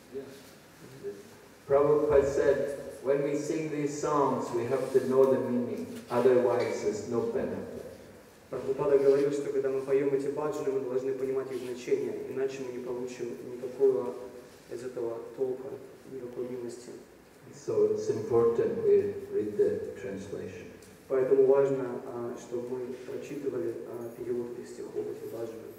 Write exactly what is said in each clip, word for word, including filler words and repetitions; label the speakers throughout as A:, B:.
A: Yeah. Prabhupada said, when we sing these songs, we have to know the meaning, otherwise there's no benefit.
B: Прабхупада говорил, что когда мы поем эти баджаны, мы должны понимать их значение, иначе мы не получим никакого из этого толка, никакой милости.
A: So it's important we read the translation.
B: Поэтому важно, чтобы мы прочитывали перевод этих стихов, этих баджанов.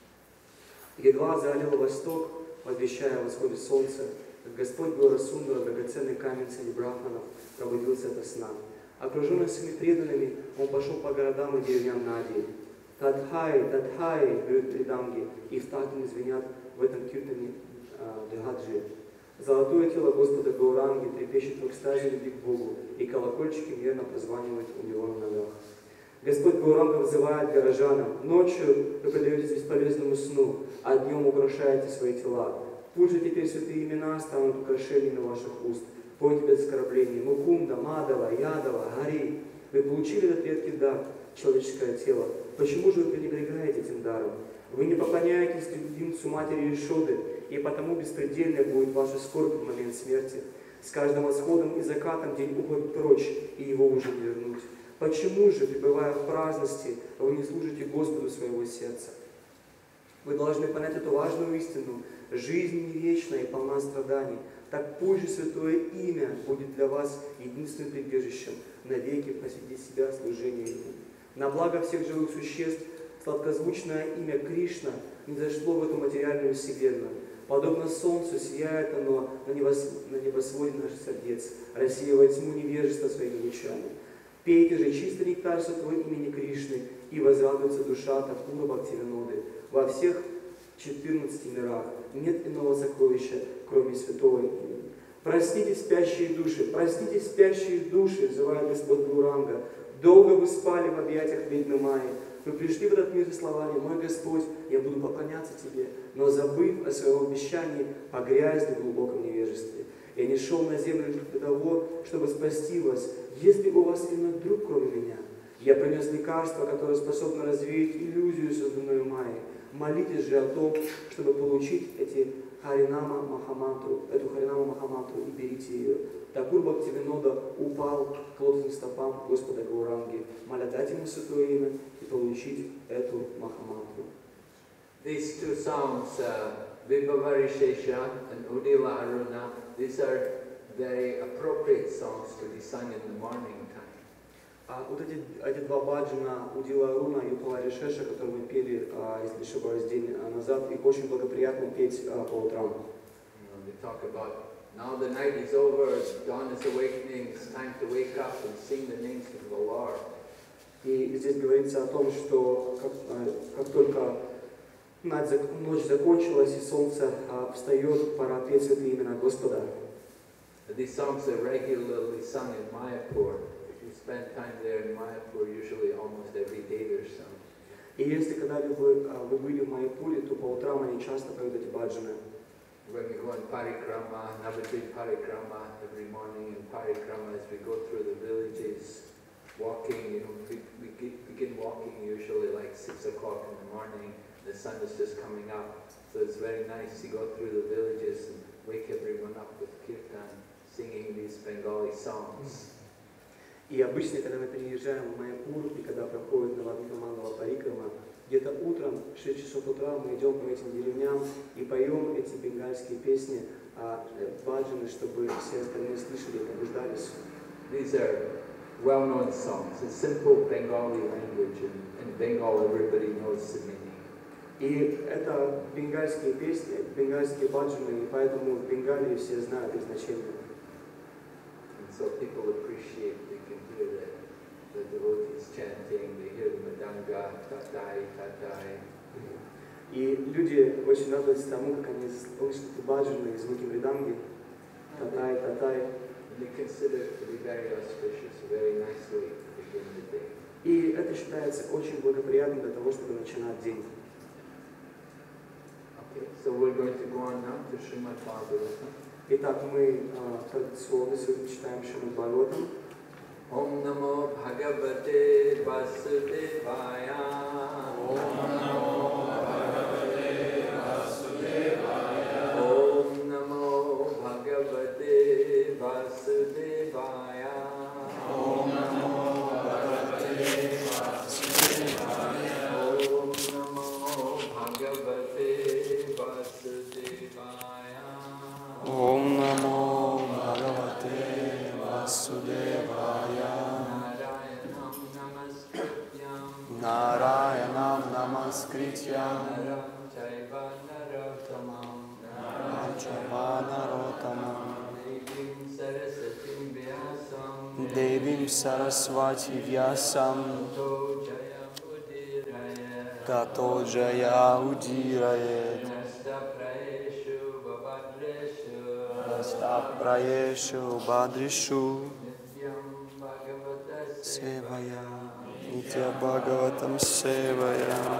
B: Едва залил восток, возвещая о восходе солнца, как Господь Гора-Сундара, драгоценный камень среди брахманов, пробудился ото сна. Окруженный своими преданными, он пошел по городам и деревням Нади. Тадхай, Тадхай, говорят приданги, и в такт звенят в этом киртане Джагаджи. Золотое тело Господа Гауранги трепещет в экстазе любви к Богу, и колокольчики мерно прозванивают у него на ногах. Господь Гауранга вызывает горожанам: ночью вы предаетесь бесполезному сну, а днем украшаете свои тела. Пусть же теперь святые имена станут украшениями ваших уст. Пойте без оскорблений: Мукунда, Мадава, Ядава, Хари. Вы получили этот редкий дар, человеческое тело. Почему же вы пренебрегаете этим даром? Вы не поклоняетесь любимцу матери Ишоды, и потому беспредельная будет ваша скорбь в момент смерти. С каждым восходом и закатом день уходит прочь, и его уже не вернуть. Почему же, пребывая в праздности, вы не служите Господу своего сердца? Вы должны понять эту важную истину. Жизнь не вечна и полна страданий. Так пусть же святое имя будет для вас единственным прибежищем, навеки посвятить себя служению Ему. На благо всех живых существ сладкозвучное имя Кришна не зашло в эту материальную вселенную. Подобно солнцу сияет оно на небосводе наших сердец, рассеивая тьму невежества своими лучами. Пейте же чистый нектар святого имени Кришны, и возрадуется душа Такура Бхактивиноды. Во всех четырнадцати мирах нет иного сокровища, кроме святого имени. Проснитесь, спящие души, проснитесь, спящие души, взывает Господь Гауранга. Долго вы спали в объятиях ведьмы Майи. Вы пришли в этот мир со словами: мой Господь, я буду поклоняться Тебе, но забыв о своем обещании, погрязли в глубоком невежестве. Я не шел на землю лишь для того, чтобы спасти вас. Есть ли у вас иной друг, кроме меня? Я принес лекарство, которое способно развеять иллюзию, созданную Майей. Молитесь же о том, чтобы получить эти Харинама Махамантру, эту Харинама Махамантру, и берите ее. Такур Бхактивинода упал к лотосным стопам Господа Гауранги, моля дать ему святое имя и получить эту Махамантру.
A: These two songs, uh, Vibhavarishesha and Udila Aruna, these are very appropriate songs to be sung in the morning time.
B: А вот эти, эти два баджана, Удила Аруна и Удила-Ришеша, которые мы пели, а, если не ошибаюсь, день назад, их очень благоприятно петь а, по утрам.
A: They talk about now the night is over, dawn is awakening, it's time to wake up and sing the names of the Lord.
B: И здесь говорится о том, что как, как только ночь закончилась и солнце а, встает, пора петь святые имена Господа.
A: These songs are regularly sung in Mayapur. If you spend time there in Mayapur, usually almost every day they're sung.
B: И если когда-либо вы, вы были в Майяпуре, то по утрам они часто поют эти баджаны.
A: When we go on parikrama, Navadvip parikrama every morning in parikrama, as we go through the villages, walking, you know, we, we begin walking usually like six o'clock in the morning. The sun is just coming up, so it's very nice to go through the villages and wake everyone up with kirtan, singing these Bengali songs.
B: И обычно, когда мы приезжаем в Майяпур, и когда проходит Навадвипа Мангала Парикрама, где-то утром, в шесть часов утра, мы идем по этим деревням и поем эти бенгальские песни, баджаны, чтобы все остальные слышали и пробуждались.
A: These are well-known songs. It's simple Bengali language, and in Bengal everybody knows the meaning.
B: И это бенгальские песни, бенгальские баджаны, и поэтому в Бенгалии все знают их значение.
A: And so people appreciate, they can hear the, the devotees chanting, they hear the madanga, tatai, tatai.
B: И люди очень радуются тому, как они слышат эти баджаны и звуки мриданги, татай, татай.
A: And they consider it to be very auspicious, a very nice way to begin the day.
B: И это считается очень благоприятным для того, чтобы начинать день.
A: Okay, so we're going to go on now to Srimad Bhagavatam.
B: Итак, мы традиционно сегодня читаем Шримад Бхагаватам.
A: Om Namo Bhagavate Vasudevaya.
C: Om Namo Bhagavate Vasudevaya.
A: Om Namo
C: Narotamam Devim Sarasvati Vyasam Tato Jaya Udirayet Rastaprayeshu Badrishu Sevaya Nitya Bhagavatam Sevaya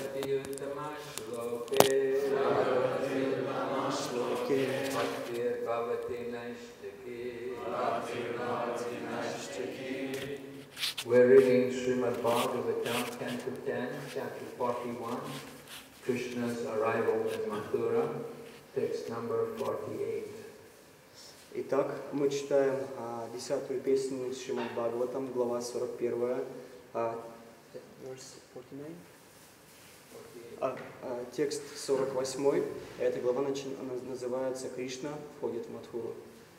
A: We're reading Srimad Bhagavatam, Canto ten, Chapter forty-one, Krishna's arrival in Mathura, text number forty-eight.
B: Итак, мы читаем а, десятую песню из Шримад Бхагаватам, глава сорок первая, а, verse forty-nine? А, а, текст сорок восьмой. Эта глава начи, она называется «Кришна входит в Мадхуру».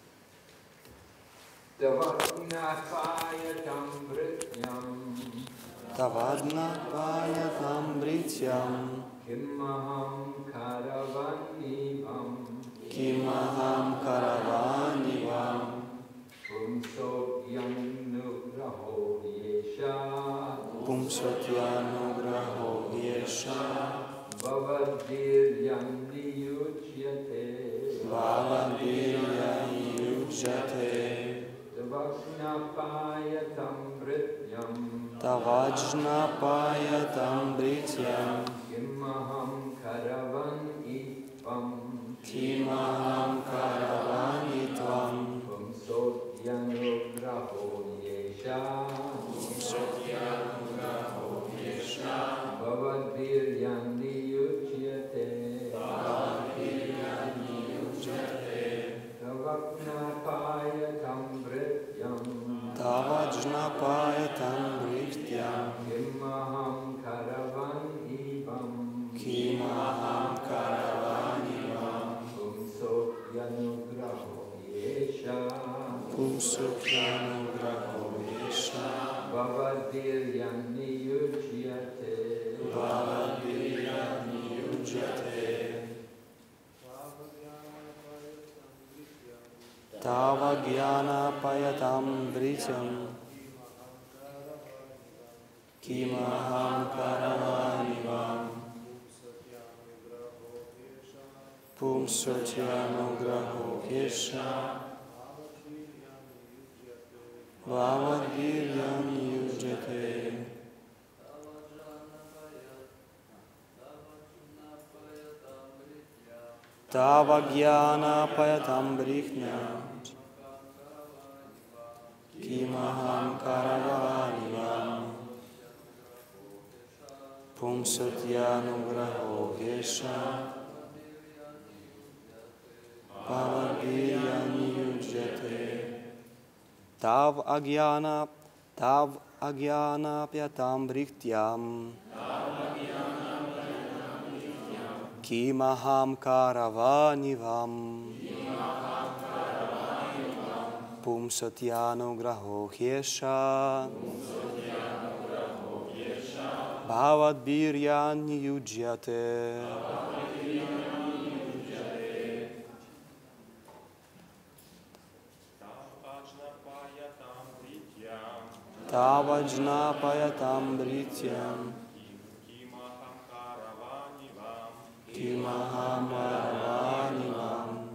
C: Тавадна Паятам Бритьям
A: Kimaham Karavanivam
C: Kimaham Karavanivam
A: Pumsot Yanugraho Yesha
C: Pumsotyanugraho Yesha
A: Bhavadir Yaniyujyate
C: Bhavadirya Yujate
A: Tavajnapayatam Vrityam
C: Tavajna Payatam Brityam
A: Kimaham Karavan Ipam
C: Kimaham Karavanitvam
A: Pumsot Yanugraho Yesha
C: Pumsotyanugraho Yesha
A: Bhavadir Yaniyujyate
C: Bhavadirya Yujate
A: Tavajnapayatam Vrityam
C: Tavajna Payatam Brityam
A: Kimaham Karavan Ipam
C: Kimaham Karavanivam
A: Pumsot Yanugraho Yesha
C: Pumsotyanugraho Yesha
A: Bhavadir Yaniyujyate
C: Bhavadirya Yujate Tava Jnana Payatam Vrityam Kimaham Karavanivam Pumsotyanugraho Yesha Bhavadirya Yujate Tava Jnana Payatam Vrityam Kimaham Karavanivam Pumsotyanugraho Yesha Bhavadirya Yujate Tav Agyana Tav Agyana Pyatam Vrityam Kimaham Karavanivam Pumsotyanugraho Yesha Bhavadirya Yujate Tavajna Payatam Brityam Kimaham Karavanivam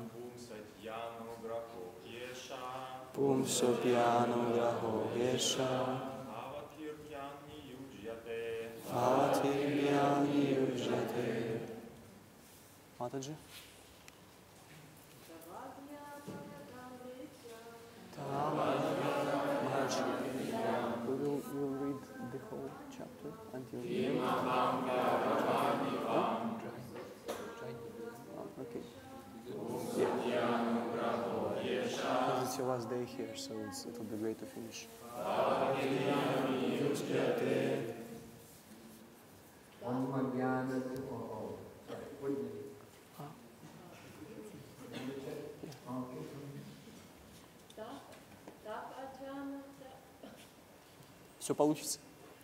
C: Pumsotyanugraho Yesha Bhavadirya Yujate Mataji Maharaj, we will, we will read the whole chapter until the end. Oh, okay. Yeah. Because it's your last day here, so it's, it will be great to finish.
A: Om Jnana oh, sorry, what did you?
C: Ah. Все получится.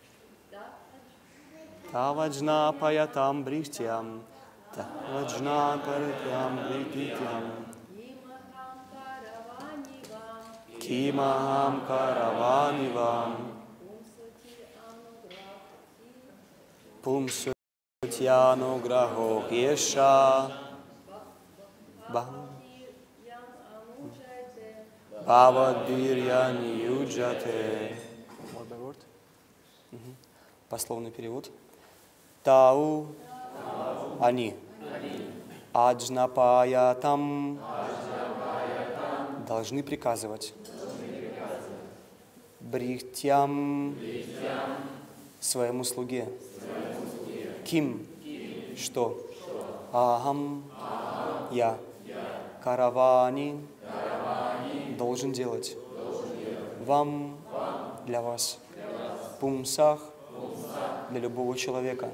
C: Таваджна Паятам Брихтям Таваджна Паратям Брихтям
D: Кимахам караванивам. Пумсутьяну грахо кеша. Бхавадбирьян юджате. Word by word. Мгм. Пословный перевод. Тау, они. Аджнапаятам, должны приказывать. Брихтям, своему слуге. Ким, что? Ахам, я. Каравани, должен делать. Вам, для вас. Пумсах, для любого человека.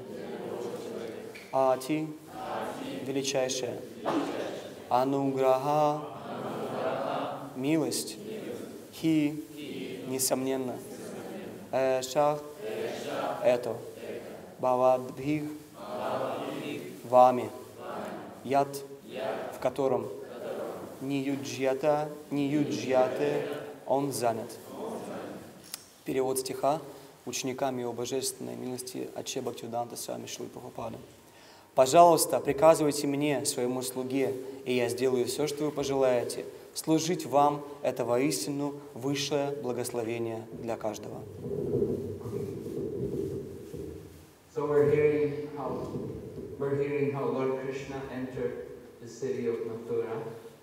D: Ати, величайшее. Ануграха, милость. Хи, несомненно. Эша, это. Бавадбхих, вами. Яд, в котором. Ни юджьята, ни юджьяте, он занят. Перевод стиха учениками его божественной милости Аче Бхактивиданта Свами Шрилы Прабхупады. Пожалуйста, приказывайте мне, своему слуге, и я сделаю все, что вы пожелаете. Служить вам – это воистину высшее благословение для каждого.
A: So we're hearing how we're hearing how Lord Krishna entered the city of Mathura.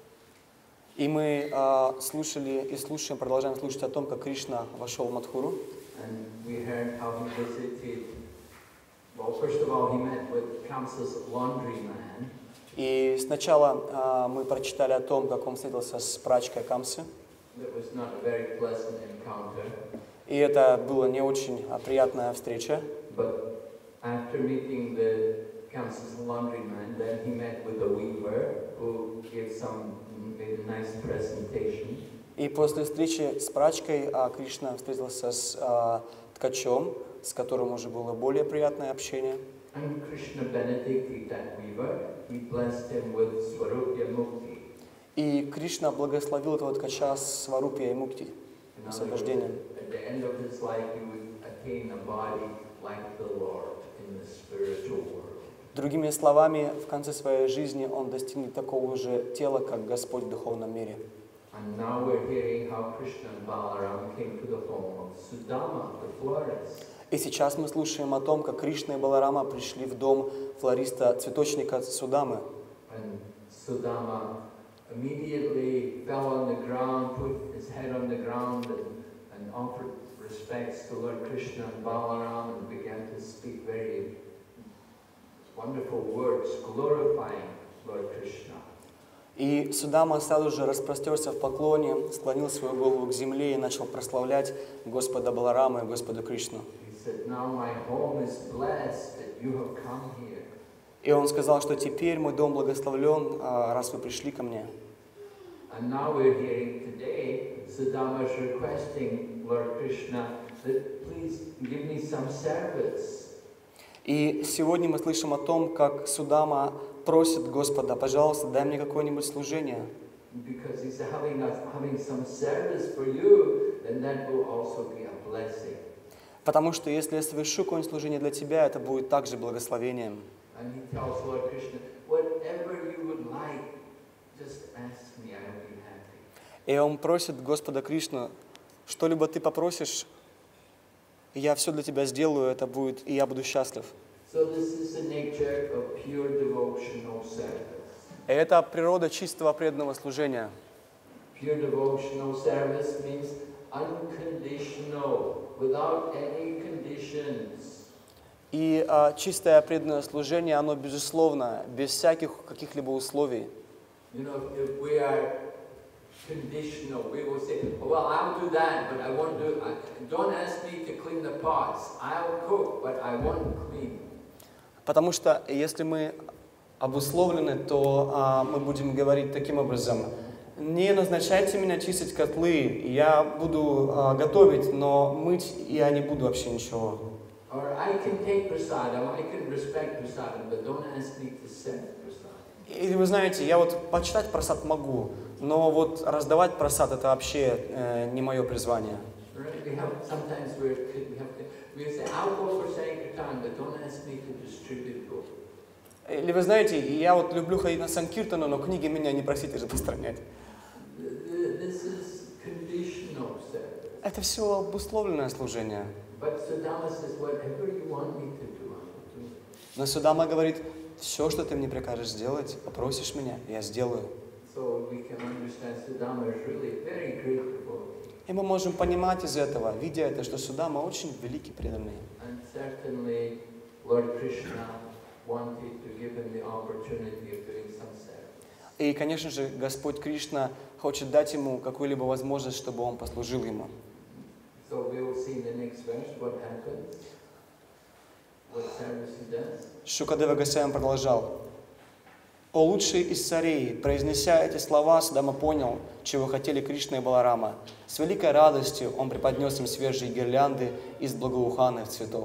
D: И мы а, слушали и слушаем, продолжаем слушать о том, как Кришна вошел в Мадхуру.
A: And we heard how he visited. Well, first of all, he met with Kamsa's laundryman.
D: И сначала а, мы прочитали о том, как он встретился с прачкой Камсы.
A: That was not a very pleasant encounter.
D: И это была не очень а, приятная встреча.
A: But after meeting the Kamsa's laundryman, then he met with a weaver who gave some made a nice presentation.
D: И после встречи с прачкой а, Кришна встретился с а, ткачом, с которым уже было более приятное общение.
A: And Krishna benedicted that weaver. He blessed him with Swarupya Mukti.
D: И Кришна благословил этого ткача Сварупья и Мукти, освобождением.
A: At the end of his life, he would attain a body like the Lord in the spiritual world.
D: Другими словами, в конце своей жизни он достигнет такого же тела, как Господь в духовном мире.
A: And now we're hearing how Krishna and Balaram came to the home of Sudama, the florist.
D: И сейчас мы слушаем о том, как Кришна и Баларама пришли в дом флориста-цветочника Судамы.
A: And Sudama immediately fell on the ground, put his head on the ground, and, and offered respects to Lord Krishna and Balaram, and began to speak very wonderful words, glorifying Lord Krishna.
D: И Судама сразу же распростерся в поклоне, склонил свою голову к земле и начал прославлять Господа Баларама и Господа Кришну.
A: He said, "Now my home is blessed that you have come here."
D: И он сказал, что теперь мой дом благословлен, раз вы пришли ко мне.
A: And now we're hearing today, Sudama is requesting Lord Krishna that please give me some service.
D: И сегодня мы слышим о том, как Судама просит Господа, пожалуйста, дай мне какое-нибудь служение.
A: Because he's having, a, having some service for you, then that will also be a blessing.
D: Потому что если я совершу какое-нибудь служение для тебя, это будет также благословением.
A: And he tells Lord Krishna, whatever you would like, just ask me, I will be happy.
D: И он просит Господа Кришну, что-либо ты попросишь, я все для тебя сделаю, это будет, и я буду счастлив.
A: So this is the nature of pure devotional service.
D: И это природа чистого преданного служения.
A: Pure devotional service means unconditional, without any conditions.
D: И а, чистое преданное служение, оно безусловно, без всяких каких-либо условий.
A: You know, if we are conditional, we will say, oh, well, I'll do that, but I won't do, I, don't ask me to clean the pots. I'll cook, but I won't clean.
D: Потому что если мы обусловлены, то а, мы будем говорить таким образом: не назначайте меня чистить котлы, я буду а, готовить, но мыть я не буду вообще ничего.
A: Or I can take prasadam, I can respect prasadam, but don't ask me to serve prasadam.
D: И вы знаете, я вот почитать про сад могу, но вот раздавать про сад это вообще э, не мое призвание.
A: Right? We have sometimes we're, we have to, we say, I'll go for Sankirtan, but don't ask me to distribute books.
D: Или вы знаете, я вот люблю ходить на Санкиртану, но книги меня не просите распространять.
A: This is conditional service.
D: Это все обусловленное служение.
A: But Sudama says, whatever you want me to do, I'll do.
D: Но Судама говорит, все, что ты мне прикажешь сделать, попросишь меня, я сделаю.
A: So we can understand Sudama is really very great devotee.
D: И мы можем понимать из этого, видя это, что Судама очень великий преданный.
A: And certainly Lord Krishna wanted to give him the opportunity of doing some service.
D: И, конечно же, Господь Кришна хочет дать ему какую-либо возможность, чтобы он послужил ему.
A: So we will see in the next verse what happens, what service he does.
D: Шукадева Госвами продолжал. «О лучший из царей, произнеся эти слова, Судама понял, чего хотели Кришна и Баларама. С великой радостью он преподнес им свежие гирлянды из благоуханных цветов».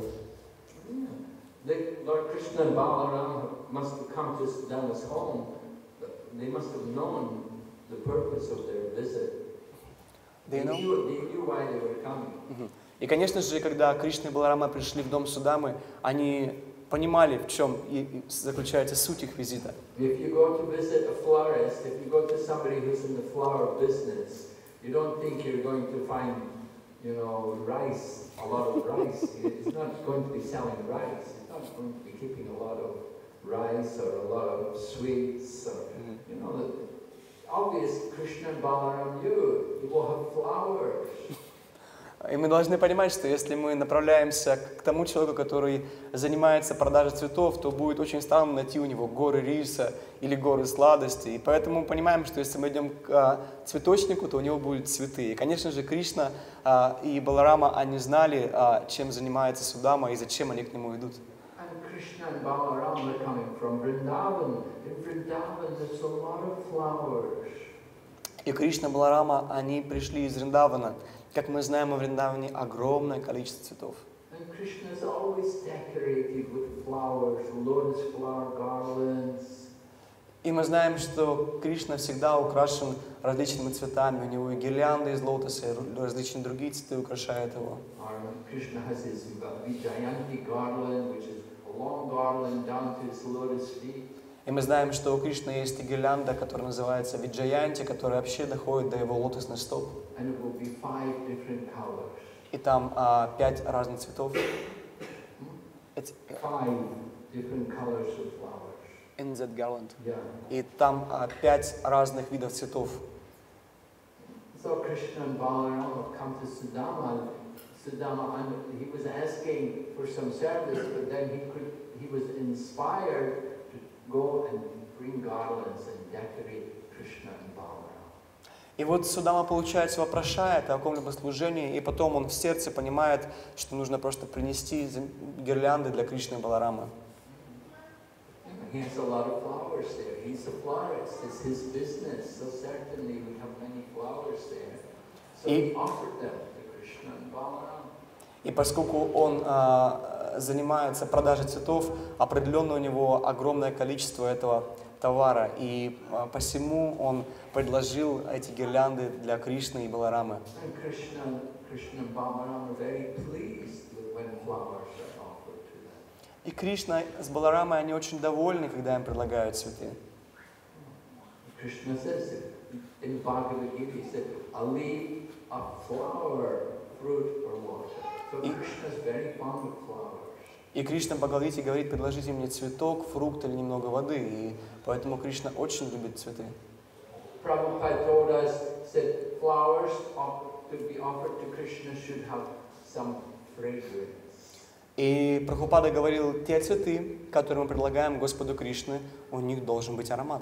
A: The Lord Krishna and Balaram must have come to Sudama's home. They must have known the purpose of their visit. They
D: They know?
A: knew, they knew why they were coming.
D: Мгм. И, конечно же, когда Кришна и Баларама пришли в дом Судамы, они понимали, в чем и- и заключается суть их визита.
A: If you go to visit a florist, if you go to somebody who's in the flower business, you don't think you're going to find, you know, rice, a lot of rice. He's not going to be selling rice. He's not going to be keeping a lot of rice or a lot of sweets or, you know, the obvious Krishna and Balaram, you, you will have flowers.
D: И мы должны понимать, что если мы направляемся к тому человеку, который занимается продажей цветов, то будет очень странно найти у него горы риса или горы сладостей. И поэтому мы понимаем, что если мы идем к а, цветочнику, то у него будут цветы. И, конечно же, Кришна а, и Баларама, они знали, а, чем занимается Судама и зачем они к нему идут.
A: And Krishna and Balaram are coming from Vrindavan. In Vrindavan there's a lot of flowers.
D: И Кришна и Баларама, они пришли из Вриндавана. Как мы знаем, в Вриндаване огромное количество цветов.
A: And Krishna is always decorated with flowers, lotus flower garlands.
D: И мы знаем, что Кришна всегда украшен различными цветами. У него и гирлянды из лотоса, и различные другие цветы украшают его.
A: Or Krishna has his Vijayanti garland, which is a long garland down to his lotus feet.
D: И мы знаем, что у Кришны есть и гирлянда, которая называется Виджаянти, которая вообще доходит до его лотосных стоп.
A: And it will be five different colors.
D: И там а, пять разных цветов. It's
A: Five different colors of flowers.
D: in that garland.
A: Yeah.
D: И там а, пять разных видов цветов.
A: So Krishna and Balaram have come to Sudama. Sudama, and he was asking for some service, but then he could, he was inspired to go and bring garlands and decorate Krishna and Balaram.
D: И вот Судама, получается, вопрошает о каком-либо служении, и потом он в сердце понимает, что нужно просто принести гирлянды для Кришны и Баларамы.
A: He has a lot of flowers there. He's a florist. It's his business. So certainly we have many flowers there. So he offered them to Krishna and Balaram.
D: И поскольку он а, занимается продажей цветов, определенно у него огромное количество этого товара, и а, посему он предложил эти гирлянды для Кришны и Баларамы.
A: And Krishna, Krishna and Balaram are very pleased with when flowers are offered to them.
D: И Кришна с Баларамой, они очень довольны, когда им предлагают цветы.
A: Krishna says it in Bhagavad Gita, he said, a leaf, a flower, fruit or water. So
D: И-
A: Krishna is very fond of flowers.
D: И Кришна в Бхагавадгите говорит, предложите мне цветок, фрукт или немного воды. И поэтому Кришна очень любит цветы.
A: Prabhupada told us that flowers off- to be offered to Krishna should have some fragrance.
D: И Прабхупада говорил, те цветы, которые мы предлагаем Господу Кришне, у них должен быть аромат.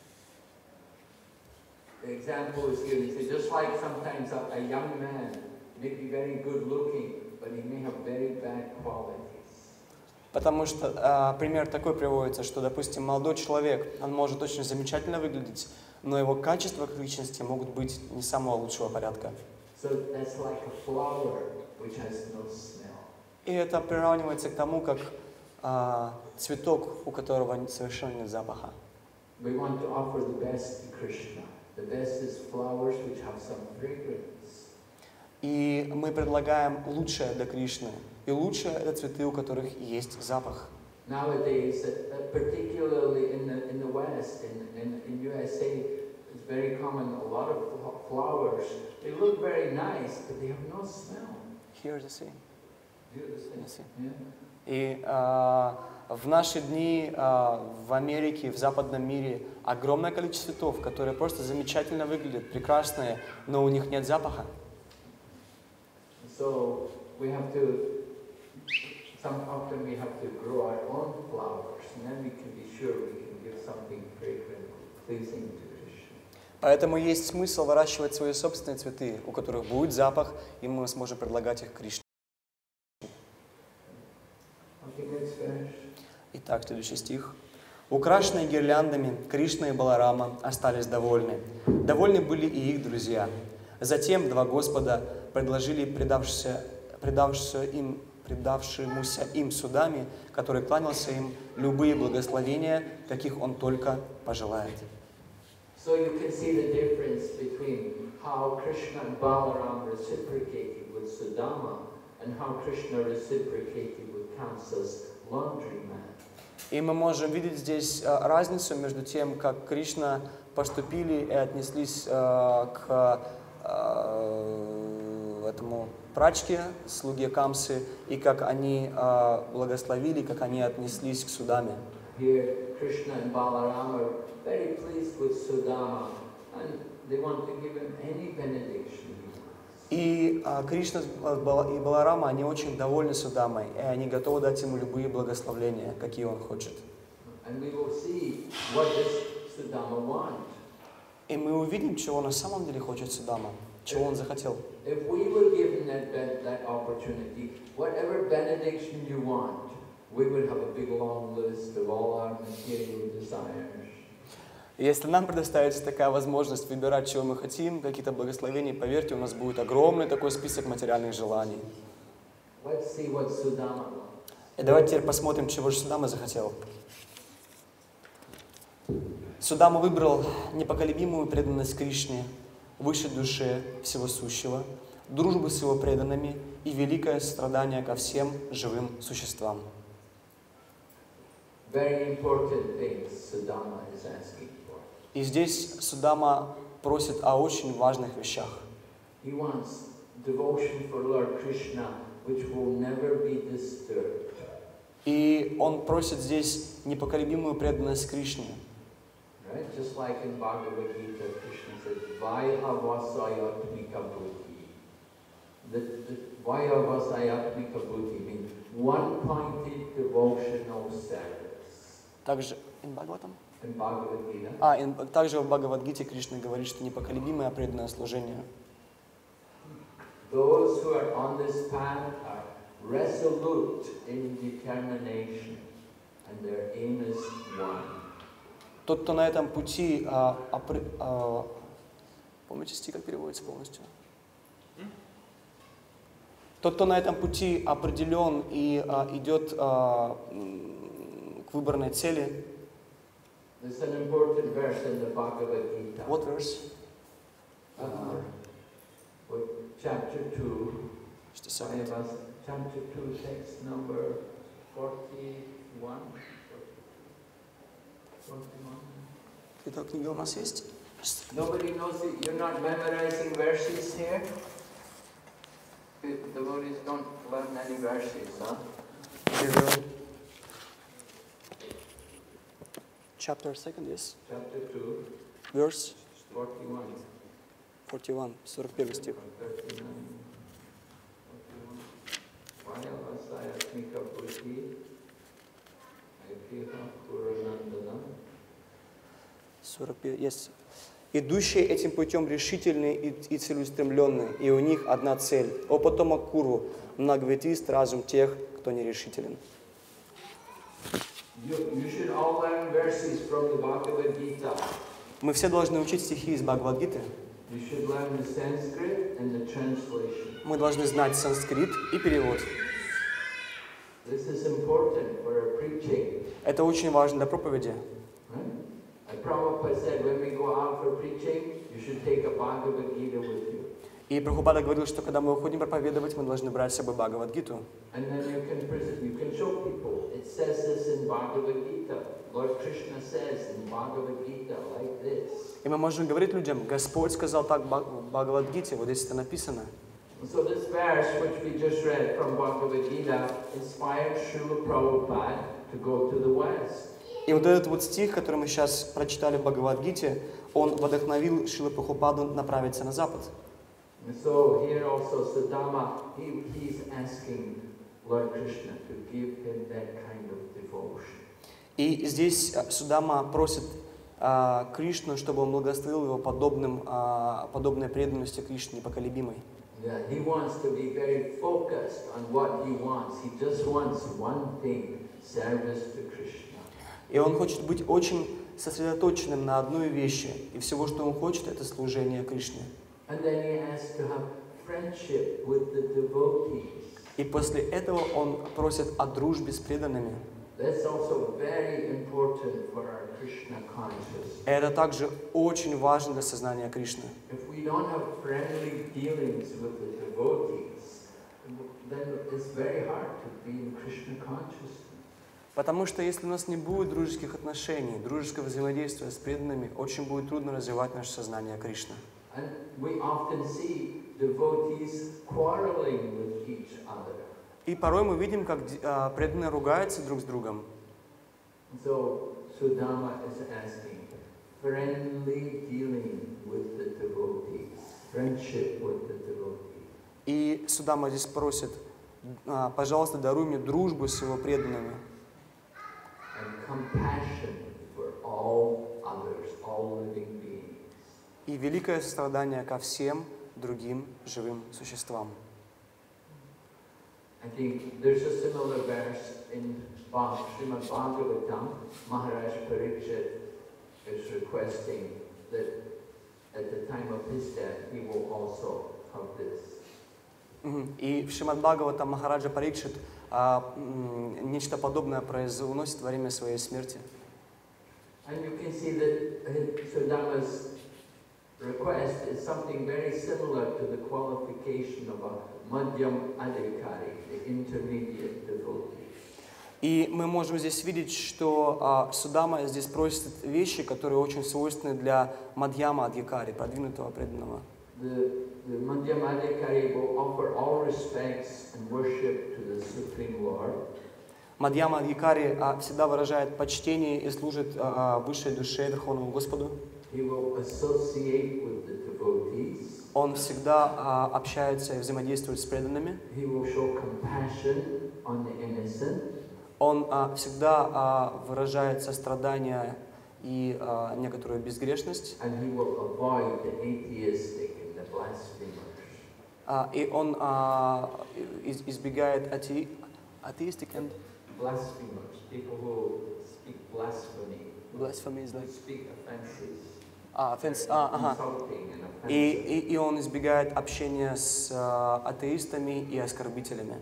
A: The example is given, he said, just like sometimes a, a young man may be very good looking, but he may have very bad qualities.
D: Потому что а, пример такой приводится, что, допустим, молодой человек, он может очень замечательно выглядеть, но его качества как личности могут быть не самого лучшего порядка.
A: So that's like a flower which has no smell.
D: И это приравнивается к тому, как а, цветок, у которого совершенно нет запаха.
A: we want to offer the best to Krishna. The best is flowers which have some fragrance.
D: И мы предлагаем лучшее для Кришны. И лучшее — это цветы, у которых есть запах.
A: Nowadays, uh, particularly in the in the West, in, in in U S A, it's very common. A lot of flowers, they look very nice, but they have no smell.
D: Here's the same.
A: Do you understand?
D: Yeah.
A: Yeah.
D: И а, в наши дни а, в Америке, в западном мире огромное количество цветов, которые просто замечательно выглядят, прекрасные, но у них нет запаха.
A: So we have to. Some often we have to grow our own flowers, and then we can be sure we can give something fragrant, pleasing to Krishna.
D: Поэтому есть смысл выращивать свои собственные цветы, у которых будет запах, и мы сможем предлагать их Кришне.
A: Okay, next verse.
D: Итак, следующий стих. «Украшенные гирляндами, Кришна и Баларама остались довольны. Довольны были и их друзья. Затем два Господа предложили предавшемуся, предавшемуся им, предавшемуся им судами, который кланялся им, любые благословения, каких он только пожелает».
A: So you can see the difference between how Krishna and Balaram reciprocated with Sudama and how Krishna reciprocated with Kamsa's laundryman.
D: И мы можем видеть здесь а, разницу между тем, как Кришна поступили и отнеслись а, к а, этому прачке, слуге Камсы, и как они а, благословили, как они отнеслись к судаме.
A: Here, Krishna and Balaram are very pleased with Sudama, and they want to give him any benediction.
D: И а, Кришна и Баларама, они очень довольны Судамой, и они готовы дать ему любые благословления, какие он хочет.
A: And we will see what does Sudama want.
D: И мы увидим, чего на самом деле хочет Судама, чего он захотел.
A: If we were given that, that, that opportunity, whatever benediction you want, we would have a big long list of all our material desires.
D: Если нам предоставится такая возможность выбирать, чего мы хотим, какие-то благословения, поверьте, у нас будет огромный такой список материальных желаний.
A: Let's see what Sudama wants.
D: И давайте теперь посмотрим, чего же Судама захотел. Судама выбрал непоколебимую преданность Кришне, выше душе всего сущего, дружбу с его преданными и великое сострадание ко всем живым существам.
A: Very important things Sudama is asking for.
D: И здесь Судама просит о очень важных вещах.
A: He wants devotion for Lord Krishna, which will never be disturbed.
D: И он просит здесь непоколебимую преданность Кришне.
A: Right? Just like in Bhagavad Gita, Krishna says, Vayavasayatmika buddhi. The, the Vayavasayatmika buddhi means one-pointed devotional service.
D: Также in Bhagavatam?
A: In Bhagavad Gita.
D: А, in, также в Бхагавад-гите Кришна говорит, что непоколебимое преданное служение.
A: Those who are on this path are resolute in determination, and their aim is one.
D: Тот, кто на этом пути, а, опри, а, помните стих, как переводится полностью? Тот, кто на этом пути определен и а, идет а, к выбранной цели.
A: There's an important verse in the Bhagavad Gita.
D: What verse?
A: Uh, chapter two.
D: Just a second.
A: Chapter two, text number forty-one. forty-one.
D: Эта книга у нас есть?
A: Nobody knows it. You're not memorizing verses here? The devotees don't learn any verses, huh?
D: Chapter second, yes.
A: Chapter two.
D: Verse
A: forty-one.
D: forty-one, сорок первый стих. сорок первый, yes. Идущие этим путем решительные и, и целеустремленные, и у них одна цель. О потомок Куру, многоветвист разум тех, кто нерешителен. Мы все должны учить стихи из Бхагавад-гиты. Мы должны знать санскрит и перевод.
A: This is important for our preaching.
D: Это очень важно для проповеди.
A: Right? A Prabhupada said, when we go out for preaching, you should take a Bhagavad Gita with you.
D: И Прабхупада говорил, что когда мы уходим проповедовать, мы должны брать с собой Бхагавад-гиту.
A: And then you can present, you can show people. It says this in Bhagavad Gita. Lord Krishna says in Bhagavad Gita like this.
D: И мы можем говорить людям, Господь сказал так в Бхагавад-гите, вот здесь это написано.
A: So this verse which we just read from Bhagavad Gita inspired Srila Prabhupada to go to the West.
D: И вот этот вот стих, который мы сейчас прочитали в Бхагавад-гите, он вдохновил Шрила Прабхупаду направиться на Запад.
A: And so here also Sudama, he, he's asking Lord Krishna to give him that kind of devotion.
D: И здесь Судама просит а, Кришну, чтобы он благословил его подобным, а, подобной преданностью Кришне непоколебимой.
A: Yeah, he wants to be very focused on what he wants. He just wants one thing, service to Krishna.
D: И он хочет быть очень сосредоточенным на одной вещи. И всего, что он хочет, это служение Кришне.
A: And then he has to have friendship with the devotees.
D: И после этого он просит о дружбе с преданными.
A: That's also very important for our Krishna consciousness.
D: Это также очень важно для сознания Кришны.
A: If we don't have friendly dealings with the devotees, then it's very hard to be in Krishna consciousness.
D: Потому что если у нас не будет дружеских отношений, дружеского взаимодействия с преданными, очень будет трудно развивать наше сознание Кришны.
A: And we often see devotees quarreling with each other.
D: И порой мы видим, как а, преданные ругаются друг с другом.
A: So Sudama is asking friendly dealing with the devotees, friendship with the devotees.
D: И Судама здесь просит, а, пожалуйста, даруй мне дружбу с его преданными.
A: And compassion for all others, all living beings.
D: И великое сострадание ко всем другим живым существам.
A: I think there's a similar verse in Srimad Bhagavatam. Maharaj Parikshit is requesting that at the time of his death he will also have this.
D: И в Шримад Бхагаватам Махараджа Парикшит а, м, нечто подобное произносит во время своей смерти.
A: And you can see that Sudama's request is something very similar to the qualification of a Madhyam Adhikari, the intermediate devotee.
D: И мы можем здесь видеть, что а, Судама здесь просит вещи, которые очень свойственны для Мадьяма Адхикари, продвинутого преданного.
A: The, the Madhyam Adhikari will offer all respects and worship to the Supreme Lord.
D: Мадьяма Адхикари а, всегда выражает почтение и служит а, высшей душе Верховному Господу.
A: He will associate with the devotees.
D: Он всегда а, общается и взаимодействует с преданными.
A: He will show compassion on the innocent.
D: Он а, всегда а, выражает сострадание и а, некоторую безгрешность.
A: And he will avoid the atheistic and the blasphemers.
D: А, и он а, из, избегает ате, атеистик and
A: Blasphemers, people who speak blasphemy,
D: blasphemy is
A: who
D: like
A: speak offenses,
D: а, offense, а, ага.
A: insulting and offensive.
D: И, и, и он избегает общения с а, атеистами и оскорбителями.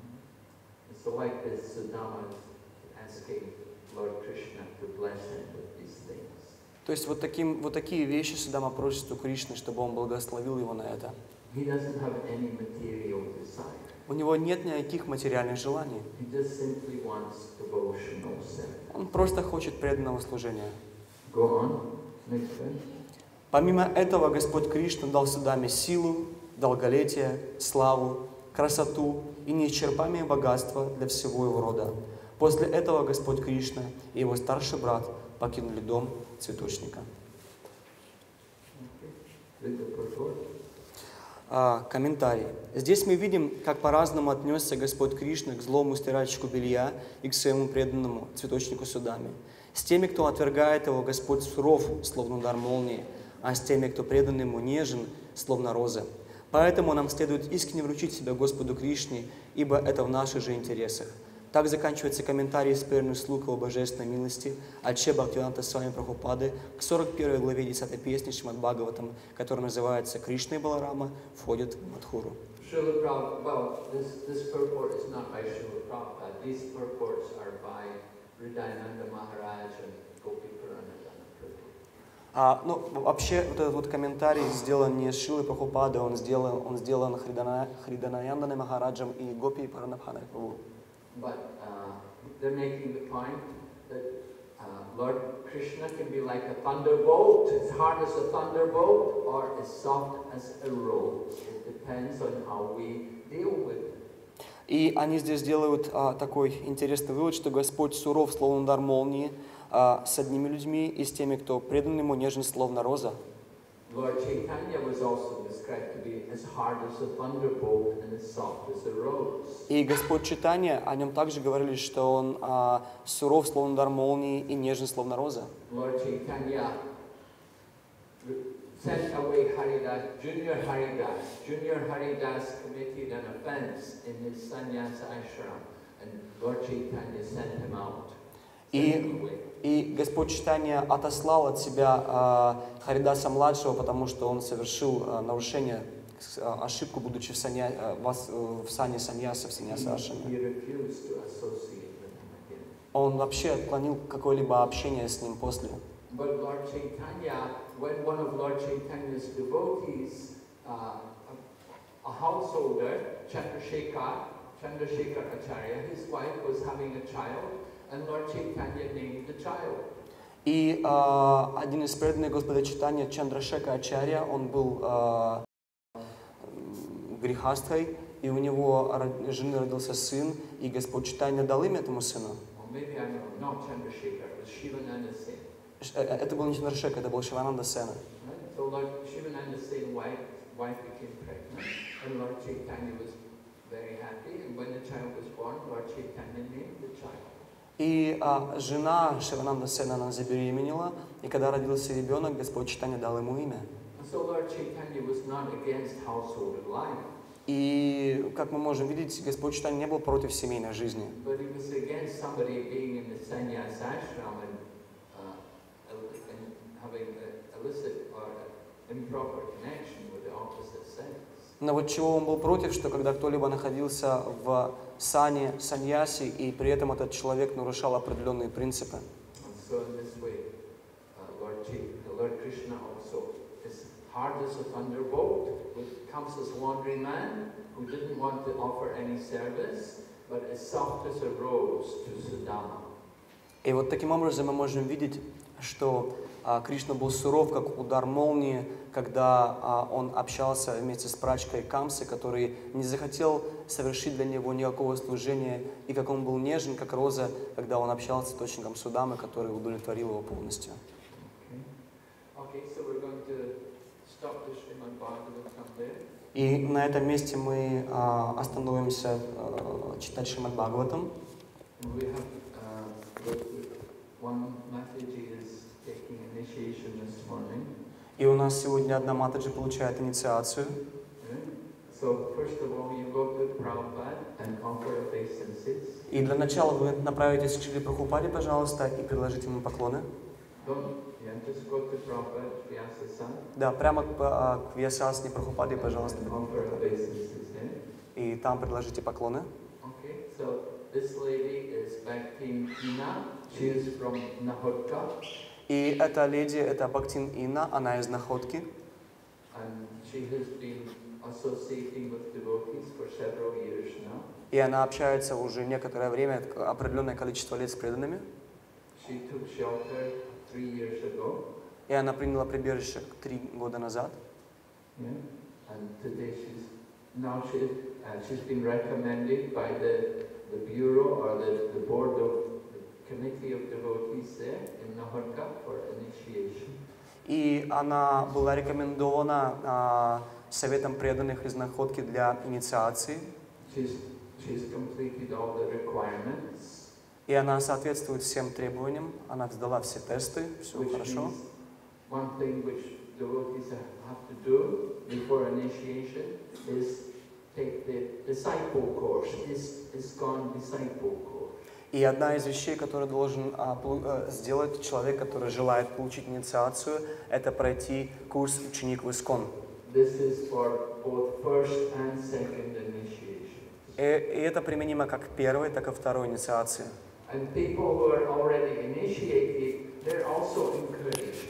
A: So like this, Sudama is asking Lord Krishna to bless him with these things.
D: То есть вот, таким, вот такие вещи Судама просит у Кришны, чтобы он благословил его на это.
A: He doesn't have any material desire.
D: У него нет никаких материальных желаний.
A: He just simply wants devotional service.
D: Он просто хочет преданного служения.
A: Go on, next one.
D: Помимо этого, Господь Кришна дал Судаме силу, долголетие, славу, красоту и неисчерпаемое богатство для всего его рода. После этого Господь Кришна и его старший брат покинули дом цветочника.
A: Read the purport.
D: А, комментарий. Здесь мы видим, как по-разному отнесся Господь Кришна к злому стиральщику белья и к своему преданному цветочнику Судаме. С теми, кто отвергает его, Господь суров, словно удар молнии, а с теми, кто предан ему, нежен, словно роза. Поэтому нам следует искренне вручить себя Господу Кришне, ибо это в наших же интересах. Так заканчивается комментарий из первой слуха о божественной милости от Шри Бхактивинода Свами Прабхупады к сорок первой главе десятой песни Шримад Бхагаватам, которая называется «Кришна и Баларама входят в Мадхуру».
A: Srila Prabhupada, well, this, this purport is not by Srila Prabhupada. These purports are by Hridayananda Maharaj and Gopi Puranadana Prabhu.
D: А, ну, вообще, вот этот вот комментарий сделан не Шилой Прабхупады, он сделан, он сделан Хридана, Хриданаянданой Махараджем и Гопи Паранабханой Прабху.
A: But uh, they're making the point that uh, Lord Krishna can be like a thunderbolt, as hard as a thunderbolt, or as soft as a rose. It depends on how we deal with it.
D: И они здесь делают а, такой интересный вывод, что Господь суров, словно удар молнии, а, с одними людьми и с теми, кто предан Ему, нежен, словно роза.
A: Lord Chaitanya was also described to be as hard as a thunderbolt and as soft as a rose.
D: И Господь Чайтанья, о нем также говорили, что Он а, суров, словно удар молнии, и нежен, словно роза.
A: Lord Chaitanya sent away Haridas, Junior Haridas. Junior Haridas committed an offense in his sannyasa ashram, and Lord Chaitanya sent him out. Sent him
D: И,
A: away.
D: и Господь Чайтанья отослал от себя а, Харидаса-младшего, потому что он совершил а, нарушение, а, ошибку, будучи в, санья, а, вас, в сане саньяса, в саньяса ашраме.
A: He refused to associate with him again.
D: Он вообще отклонил какое-либо общение с ним после.
A: But Lord Chaitanya, when one of Lord Chaitanya's devotees, uh, a, a householder, Chandrasekhar, Chandrasekhar Acharya, his wife was having a child, and Lord Chaitanya named the child.
D: И а, один из преданных Господа Чайтанья, Чандрашека Ачарья, он был а, грехастой, и у него род- жены родился сын, и Господь Чайтанья дал имя этому сыну.
A: Or maybe I know, not Chandrasekhar, it was Shivananda Sen.
D: Ш- э, Это был не Чандрашека, это был Шивананда Сена.
A: Right? So Lord Shivananda Sen's wife, wife became pregnant, and Lord Chaitanya was very happy, and when the child was born, Lord Chaitanya named the child.
D: И а, жена Шивананда Сена, она забеременела, и когда родился ребенок, Господь Чайтанья дал ему имя.
A: And so Lord Chaitanya was not against household life.
D: И, как мы можем видеть, Господь Чайтанья не был против семейной жизни.
A: But he was against somebody being in the sannyas ashram and, uh, and having an illicit or improper connection with the opposite sex.
D: Но вот чего он был против, что когда кто-либо находился в сане, саньяси, и при этом этот человек нарушал определенные принципы.
A: And so in this way, uh, Lord, Ch- Lord Krishna also is hard as a thunderbolt, who comes as a wandering man who didn't want to offer any service, but as soft as a rose to Sudama.
D: И вот таким образом мы можем видеть, что а, Кришна был суров, как удар молнии, когда а, он общался вместе с прачкой Камсы, который не захотел совершить для него никакого служения, и как он был нежен, как роза, когда он общался с источником Судамы, который удовлетворил его полностью.
A: Okay, so we're going to stop the Srimad Bhagavatam there.
D: И на этом месте мы а, остановимся а, читать Шримад Бхагаватам.
A: And we have uh, the- one Mataji is taking initiation this morning.
D: И у нас сегодня одна Матаджи получает инициацию.
A: Right? So first of all, you go to Prabhupada and offer obeisances.
D: И для начала вы направитесь к Шриле Прабхупаде, пожалуйста, и предложите ему поклоны.
A: Don't, yeah, just go to Prabhupada, Vyasa-san,
D: Да, прямо к, а, к Вьясасане Прабхупаде, пожалуйста.
A: and offer obeisances there.
D: И там предложите поклоны.
A: Okay, so this lady is Bhakti Ina. She is from Nahotka,
D: И эта леди, это Бхактин Инна, она из Находки.
A: and she has been associating with devotees for several years now.
D: И она общается уже некоторое время, определенное количество лет с преданными.
A: She took shelter three years ago,
D: И она приняла прибежище три года назад.
A: yeah, and today she's now she uh, she's been recommended by the the bureau or the, the board of the committee of devotees there in Nahotka for initiation.
D: И она была рекомендована а, Советом преданных из Находки для инициации.
A: She's she's completed all the requirements,
D: И она соответствует всем требованиям. Она сдала все тесты, все
A: which
D: хорошо.
A: means one thing which devotees have to do before initiation is take the disciple course, is ISKCON disciple course.
D: И одна из вещей, которую должен а, полу- а, сделать человек, который желает получить инициацию, это пройти курс ученик в ИСКОН.
A: This is for both first and second initiation.
D: И, и это применимо как к первой, так и второй инициации.
A: And people who are already initiated, they're also encouraged to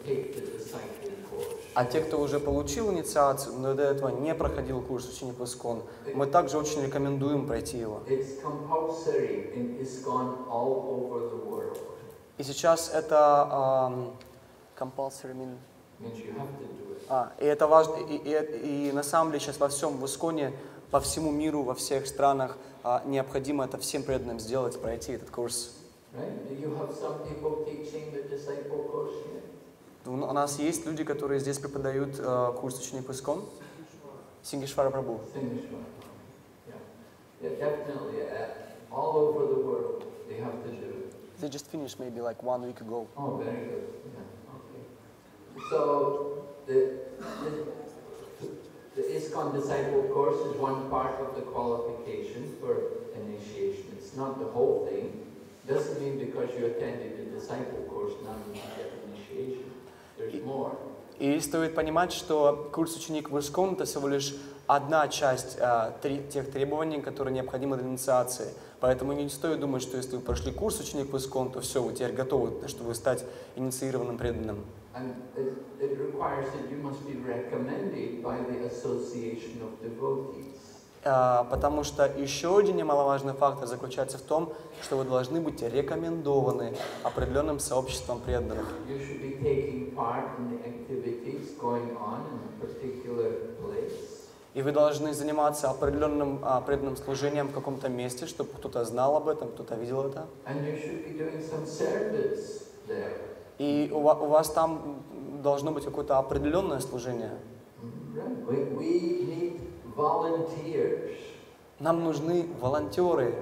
A: take the disciple course.
D: А те, кто уже получил инициацию, но до этого не проходил курс учеников ИСККОН, мы также очень рекомендуем пройти его.
A: It's compulsory in ISKCON all over the world.
D: И сейчас это um, compulsory mean.
A: Means you have to do it.
D: А, и это важно, и, и, и на самом деле сейчас во всем в ИСККОНе, по всему миру, во всех странах а, необходимо это всем преданным сделать, пройти этот курс.
A: Right? Do you have some people teaching the disciple course here?
D: У нас есть люди, которые здесь преподают а, курс учеников ИСККОН. Сингишвара Прабху.
A: Singishwar. Yeah. Yeah, definitely. Uh, all over the world, they have to do it.
D: They just finished maybe like one week ago.
A: Oh, very good. Yeah. Okay. So the, the the ISKCON disciple course is one part of the qualification for initiation. It's not the whole thing. Doesn't mean because you attended the disciple course now you get initiation. There's more.
D: И стоит понимать, что курс учеников ИСККОН это всего лишь одна часть а, три, тех требований, которые необходимы для инициации. Поэтому не стоит думать, что если вы прошли курс учеников ИСККОН, то все, вы теперь готовы, чтобы стать инициированным преданным.
A: And it, it requires that you must be recommended by the Association of Devotees.
D: А, потому что еще один немаловажный фактор заключается в том, что вы должны быть рекомендованы определенным сообществом преданных.
A: You should be taking part in the activities going on in a particular place.
D: И вы должны заниматься определенным а, преданным служением в каком-то месте, чтобы кто-то знал об этом, кто-то видел это.
A: And you should be doing some service there.
D: И у вас, у вас там должно быть какое-то определенное служение.
A: Right. We, we need volunteers.
D: Нам нужны волонтеры.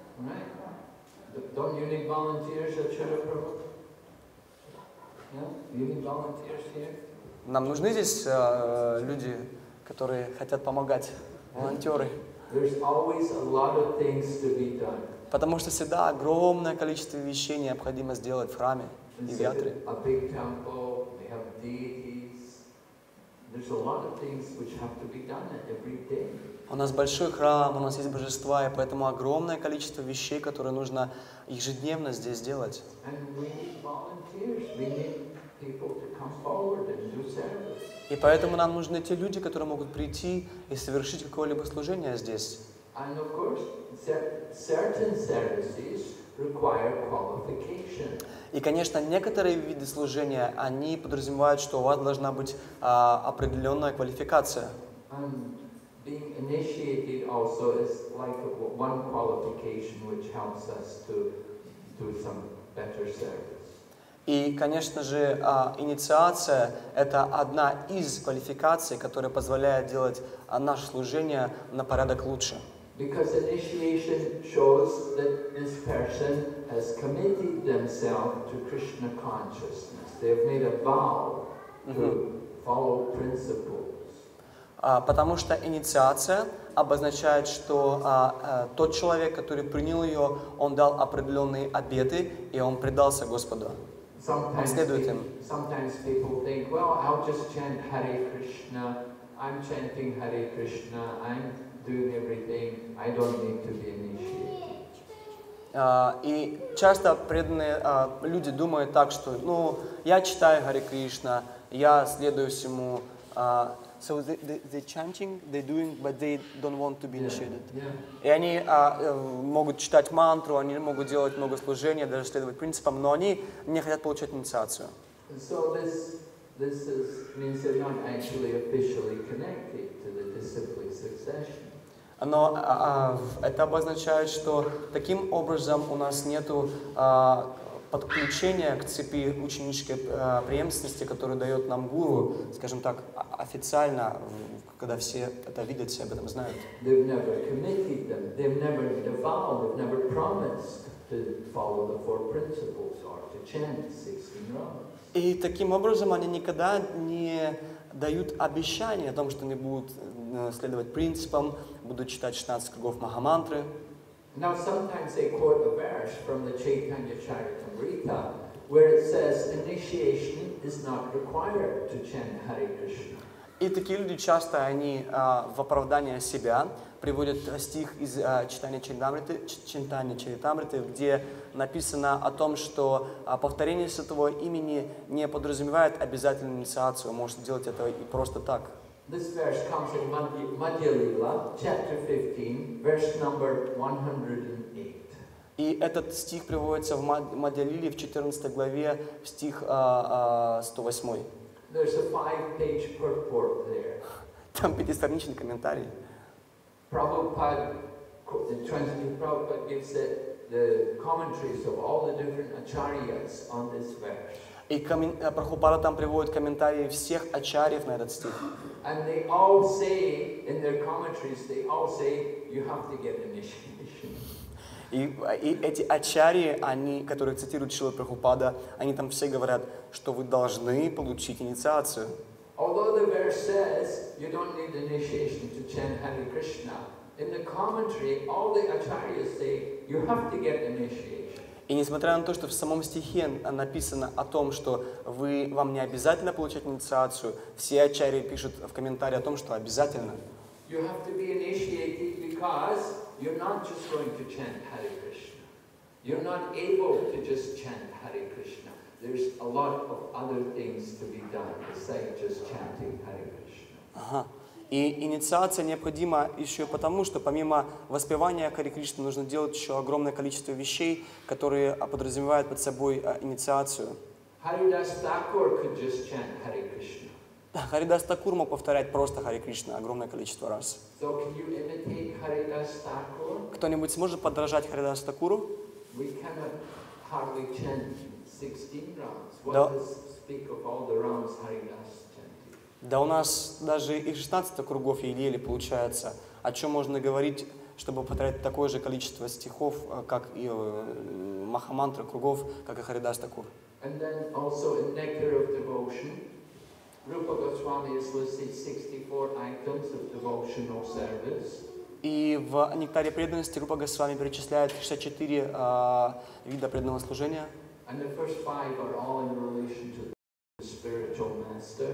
A: Right? Don't you need volunteers at Srila Prabhu? Yeah? You need volunteers here?
D: Нам нужны здесь э, люди, которые хотят помогать, волонтеры.
A: There's always a lot of things to be done.
D: Потому что всегда огромное количество вещей необходимо сделать в храме и в
A: It's
D: ятре.
A: a big temple, they have deities. There's a lot of things which have to be done every day.
D: У нас большой храм, у нас есть божества, и поэтому огромное количество вещей, которые нужно ежедневно здесь делать.
A: And we need volunteers. We need people to come forward and do service.
D: И поэтому нам нужны те люди, которые могут прийти и совершить какое-либо служение здесь.
A: And of course, certain services require qualification.
D: И, конечно, некоторые виды служения, они подразумевают, что у вас должна быть а, определенная квалификация.
A: And being initiated also is like one qualification which helps us to do some better service.
D: И, конечно же, а, инициация – это одна из квалификаций, которая позволяет делать а, наше служение на порядок лучше.
A: Because initiation shows that this person has committed themselves to Krishna consciousness. They have made a vow to follow principles.
D: А, потому что инициация обозначает, что а, а, тот человек, который принял ее, он дал определенные обеты, и он предался Господу. Он следует им.
A: Sometimes people think, well, I'll just chant Hare Krishna. I'm chanting Hare Krishna. I'm doing everything. I don't need to be initiated.
D: Uh, и часто преданные uh, люди думают так, что, ну, я читаю Харе Кришна, я следую всему. Uh, so they, they, they chanting, they doing, but they don't want to be initiated.
A: Yeah.
D: И они uh, могут читать мантру, они могут делать много служений, даже следовать принципам, но они не хотят получать инициацию.
A: So this this is, means they're not actually officially connected to the discipline succession.
D: Но а, а, это обозначает, что таким образом у нас нет а, подключения к цепи ученической а, преемственности, которую дает нам гуру, скажем так, официально, когда все это видят, все об этом знают.
A: They've never committed them. They've never vowed. They've never promised to follow the four principles or to chant sixteen rounds.
D: И таким образом они никогда не дают обещания о том, что они будут следовать принципам, будут читать шестнадцать кругов Махамантры.
A: Now sometimes they quote a verse from the Chaitanya Charitamrita where it says initiation is not required to chant Hare Krishna.
D: И такие люди часто, они а, в оправдание себя приводят стих из а, читания Чаритамриты, читания Чаритамриты, где написано о том, что а, повторение святого имени не подразумевает обязательную инициацию, может сделать это и просто так.
A: This verse comes in Madhya Madhya Lila, chapter fifteen, verse number one hundred eight.
D: И этот стих приводится в Мадья Лиле в четырнадцатой главе, в стих а, а, сто восемь.
A: There's a five-page purport there.
D: Там пятистраничный комментарий.
A: Prabhupada, the translator Prabhupada gives the, the commentaries of all the different acharyas on this verse.
D: И коммен... Прабхупада там приводит комментарии всех ачарьев на этот стих.
A: And they all say, in their commentaries, they all say, you have to get initiation.
D: И, и эти ачарьи, они, которые цитируют Шрила Прабхупада, они там все говорят, что вы должны получить инициацию.
A: Although the verse says you don't need initiation to chant Hare Krishna, in the commentary, all the acharyas say you have to get initiation.
D: И несмотря на то, что в самом стихе написано о том, что вы, вам не обязательно получать инициацию, все ачарьи пишут в комментарии о том, что обязательно.
A: You have to be initiated because you're not just going to chant Hare Krishna. You're not able to just chant Hare Krishna. There's a lot of other things to be done besides just chanting Hare Krishna.
D: Ага. И инициация необходима еще потому, что помимо воспевания Харе Кришны нужно делать еще огромное количество вещей, которые подразумевают под собой инициацию.
A: Haridas Thakur could just chant Hare Krishna.
D: Харидас Такур мог повторять просто Харе Кришна огромное количество раз.
A: So can you imitate Haridas Thakur?
D: Кто-нибудь сможет подражать Харидас Такуру?
A: We cannot hardly chant sixteen rounds. What
D: Да.
A: does speak of all the rounds Haridas chanted?
D: Да у нас даже и шестнадцать кругов еле-еле получается. О чем можно говорить, чтобы повторять такое же количество стихов, как и э, Махамантра кругов, как и Харидас Такур.
A: And then also in Nectar of Devotion, Rupa Goswami has listed sixty-four items of devotional service.
D: И в Нектаре преданности Рупа Госвами перечисляет шестьдесят четыре э, вида преданного служения.
A: And the first five are all in relation to the spiritual master.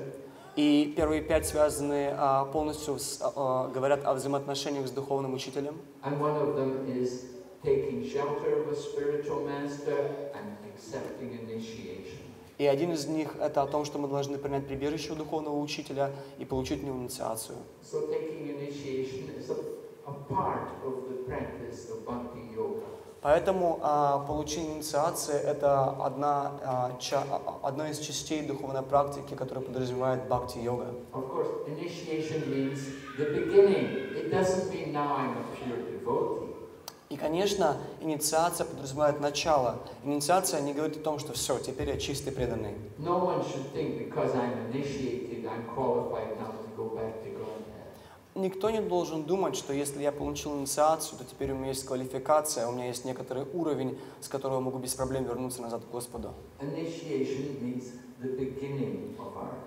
D: И первые пять связаны э, полностью, с, э, говорят о взаимоотношениях с духовным учителем.
A: And one of them is taking shelter of a spiritual master and accepting initiation.
D: И один из них это о том, что мы должны принять прибежище у духовного учителя и получить у него инициацию.
A: So taking initiation is a, a part of the practice of bhakti yoga.
D: Поэтому а, получение инициации это одна, а, ча, одна из частей духовной практики, которая подразумевает бхакти-йога.
A: Of course, initiation means the beginning. It doesn't mean now I'm a pure devotee.
D: И, конечно, инициация подразумевает начало. Инициация не говорит о том, что все, теперь я чистый преданный.
A: No one should think because I'm initiated, I'm qualified now to go back to Godhead.
D: Никто не должен думать, что если я получил инициацию, то теперь у меня есть квалификация, у меня есть некоторый уровень, с которого я могу без проблем вернуться назад к Господу.
A: Initiation means the beginning of our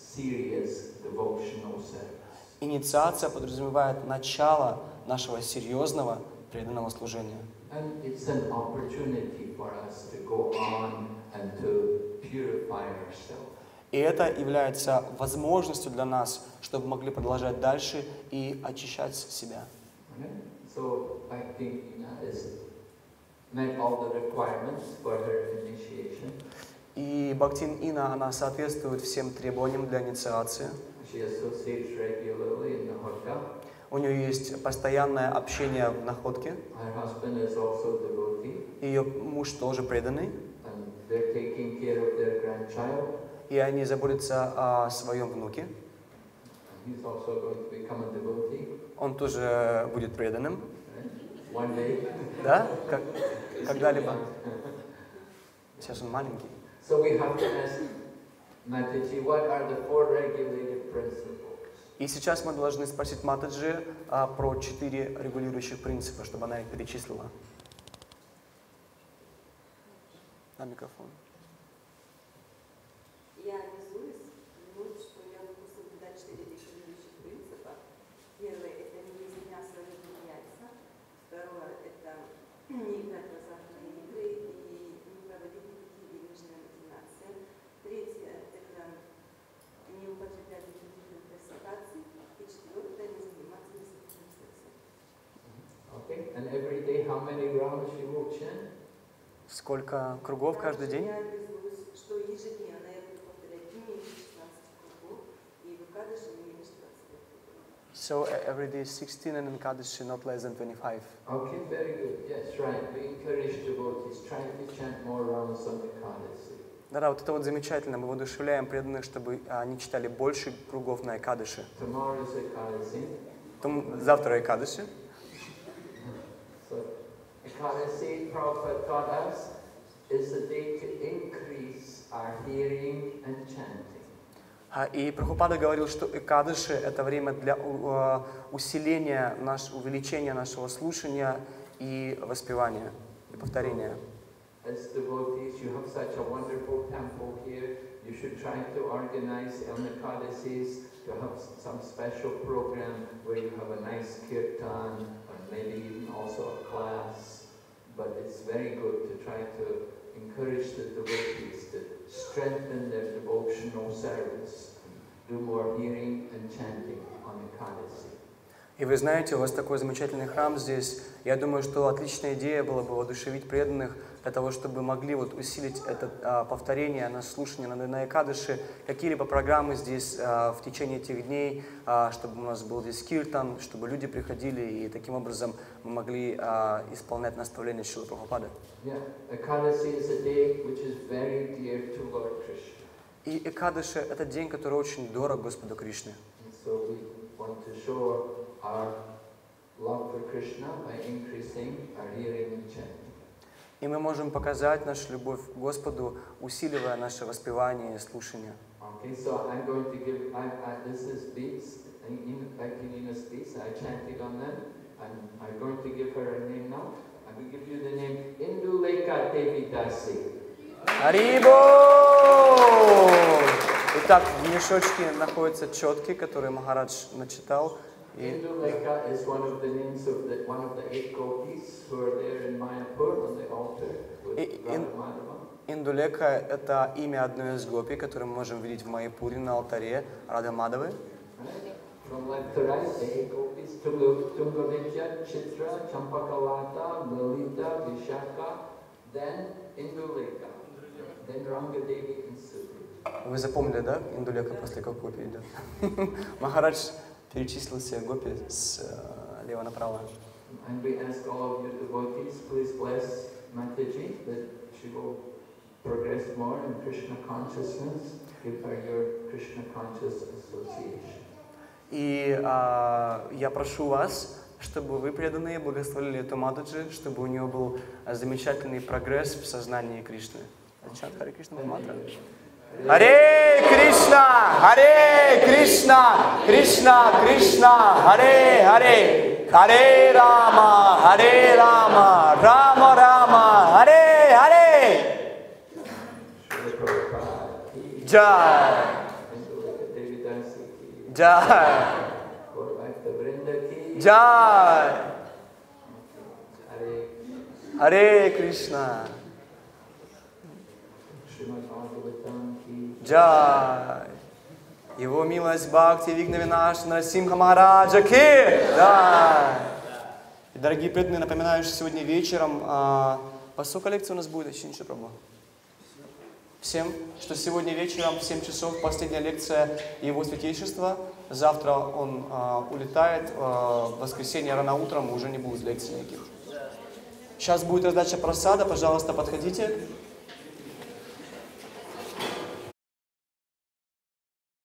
A: serious devotional service.
D: Инициация подразумевает начало нашего серьезного преданного служения.
A: And it's an opportunity for us to go on and to purify ourselves.
D: И это является возможностью для нас, чтобы могли продолжать дальше и очищать себя.
A: Okay? So I think Ina has met all the requirements for her initiation.
D: И Бхактин Ина, она соответствует всем требованиям для инициации.
A: She associates regularly in the hotel.
D: У нее есть постоянное общение в находке.
A: Her husband is also devotee,
D: Ее муж тоже преданный.
A: and they're taking care of their grandchild.
D: И они заботятся о своем внуке.
A: He's also going to become a devotee.
D: Он тоже будет преданным.
A: Right? One day.
D: Да? Как, когда-либо. Сейчас он маленький.
A: So we have to ask Mataji, what are the four regulative principles?
D: И сейчас мы должны спросить Матаджи а, про четыре регулирующих принципа, чтобы она их перечислила. На микрофон.
E: Я обязуюсь клянусь, что я буду соблюдать четыре регулирующих принципа. Первое – это не есть мясо, рыбу, яйца. Второе – это не играть в азартные игры и не проводить никакие денежные мотивации. Третье – это не употреблять запретительных
A: devotion.
D: Сколько кругов каждый
E: Также
D: день?
E: я обязуюсь, что ежедневно я буду повторять не меньше шестнадцати кругов, и в Кадыше не меньше двадцати кругов.
D: So e- every day sixteen and in Kaddish not less than twenty-five.
A: Okay, very good. Yes, right. We encourage devotees, try to chant more rounds on the Ekadasi.
D: Да-да, вот это вот замечательно. Мы воодушевляем преданных, чтобы они читали больше кругов на Экадыши.
A: Tomorrow is Ekadasi.
D: Потом завтра Экадыши.
A: So, Ekadasi, Prabhupada taught us, is the day to increase our hearing and chanting.
D: А, И Прабхупада говорил, что Экадыши — это время для у- а, усиления, наш, увеличения нашего слушания и воспевания, и повторения.
A: As devotees, you have such a wonderful temple here. You should try to organize on the Ekadasis to have s- some special program where you have a nice kirtan and maybe even also a class. But it's very good to try to encourage the devotees to strengthen their devotional service, do more hearing and chanting on Ekadasi.
D: И вы знаете, у вас такой замечательный храм здесь. Я думаю, что отличная идея была бы воодушевить преданных для того, чтобы могли вот усилить это а, повторение, наше слушание на, на Экадыши, какие-либо программы здесь а, в течение этих дней, а, чтобы у нас был здесь киртан, чтобы люди приходили, и таким образом мы могли а, исполнять наставления Шрилы Прабхупады.
A: Yeah, Ekadasi is a day which is very dear to Lord Krishna.
D: И Экадыши — это день, который очень дорог Господу Кришне.
A: And so we want to show our love for Krishna by increasing our hearing and chanting.
D: И мы можем показать нашу любовь к Господу, усиливая наше воспевание и слушание.
A: Okay, so I'm going to give, I, I, this is beats, in, like Nina's beats, I chanted on them, and I'm going to give her a name now. I will give you the name Induleka Devi Dasi.
D: Харибо! Итак, в мешочке находятся четки, которые Махарадж начитал. И
A: Induleka is one of the names of the, one of the eight gopis who are there in Mayapur on the altar with
D: И-
A: Radha
D: ин-
A: Madhava.
D: Индулека — это имя одной из гопи, которое мы можем видеть в Майяпуре на алтаре Рады Мадавы.
A: Right? From left to right, the eight gopis, Tunga- Tungavidya, Chitra, Champakalata, Lalita, Vishaka, then Induleka, then Rangadevi and Sudri.
D: Вы запомнили, да? Индулека после какой гопи идет? Махарадж перечислил все гопи с э, лева направо.
A: And we ask all of you devotees, please bless Mataji, that she will progress more in Krishna consciousness. Give her your Krishna conscious association.
D: И а, я прошу вас, чтобы вы, преданные, благословили эту Матаджи, чтобы у нее был а, замечательный прогресс в сознании Кришны. Чант Харе Кришна мантра. Харе Кришна! Харе Кришна! Кришна Кришна! Харе Харе! Харе Рама! Харе Рама! Рама Рама! Харе Харе!
A: Srila Prabhupada ki
D: Jai!
A: Induleka Devi Dasi ki
D: Jai!
A: Gaurabhakta Vrinda ki
D: Jai!
A: Hare
D: Харе Кришна!
A: Srimad Bhagavatam ki
D: Джай! Его милость Бхакти Вигнавинаш Нарасимха Махараджа Ки! Джай! И, дорогие преданные, напоминаю, что сегодня вечером а, по сколько лекций у нас будет, Ачинча Прабху? Всем, что сегодня вечером в семь часов последняя лекция Его Святейшества. Завтра он а, улетает, а, в воскресенье рано утром уже не будет лекций никаких. Сейчас будет раздача просада, пожалуйста, подходите.